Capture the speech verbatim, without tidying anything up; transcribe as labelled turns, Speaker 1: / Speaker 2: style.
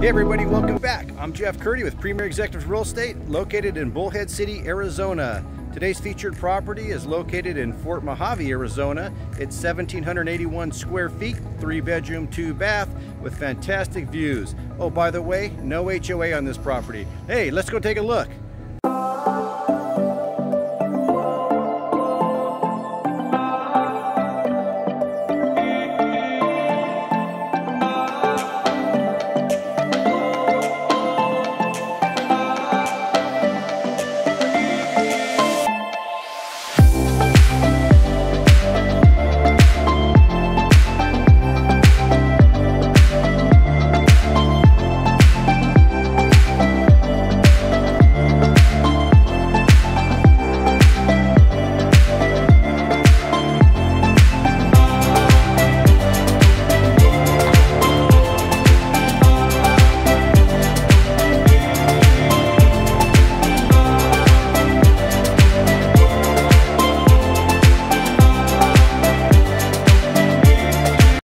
Speaker 1: Hey everybody, welcome back. I'm Jeff Curti with Premier Executive Real Estate, located in Bullhead City, Arizona. Today's featured property is located in Fort Mohave, Arizona. It's one thousand seven hundred eighty-one square feet, three bedroom, two bath, with fantastic views. Oh, by the way, no H O A on this property. Hey, let's go take a look.